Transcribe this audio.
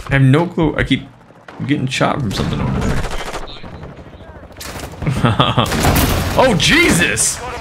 I have no clue. I keep getting shot from something over there. Oh, Jesus!